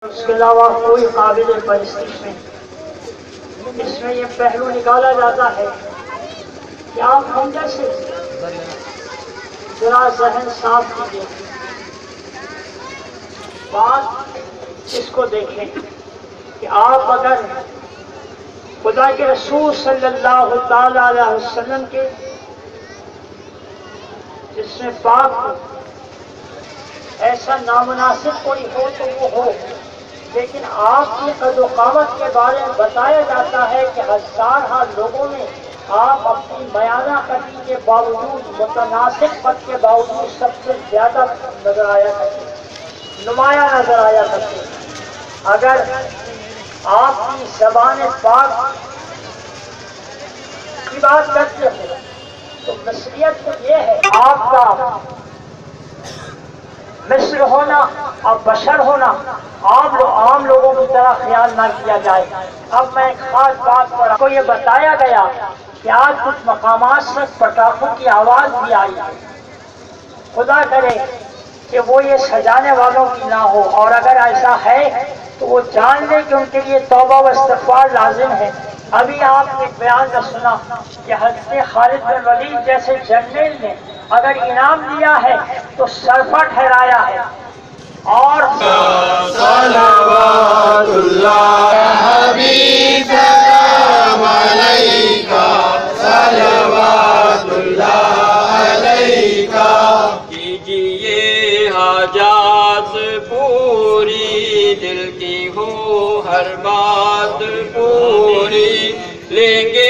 اس کے علاوہ کوئی قابل پرستش نہیں۔ اس میں یہ پہلو نکالا جاتا ہے کہ آپ ہم جیسے ذرا ذہن صاف کیجیے، بات اس کو دیکھیں کہ آپ اگر خدا کے رسول صلی اللہ تعالی علیہ وسلم کے جس میں پاک ہو، ایسا نامناسب کوئی ہو تو وہ ہو، لیکن آپ کی قد و قامت کے بارے میں بتایا جاتا ہے کہ ہزارہ لوگوں میں آپ اپنی میانہ قدی کے باوجود، متناسب قد کے باوجود سب سے زیادہ نظر آیا کرتے، نمایاں نظر آیا کرتے۔ اگر آپ کی زبان پاک کی بات کرتے ہو تو مصریت یہ ہے آپ کا مصر ہونا اور بشر ہونا عام لوگوں کی طرح خیال نہ کیا جائے۔ اب میں ایک خاص بات پر آپ کو یہ بتایا گیا کہ آج کچھ مقامات سے پٹاخوں کی آواز بھی آئی ہے، خدا کرے کہ وہ یہ سجانے والوں کی نہ ہو، اور اگر ایسا ہے تو وہ جان لے کہ ان کے لیے توبہ و استغفار لازم ہے۔ ابھی آپ نے بیان کا سنا کہ حضرت خالد بن ولید جیسے جنرل نے اگر انعام دیا ہے تو سرفا ٹھہرایا ہے، اور صلوات اللہ حبیب سلام علیکہ، صلوات اللہ علیکہ۔ کیجئے حاجات پوری، دل کی ہو ہر بات پوری، لیں گے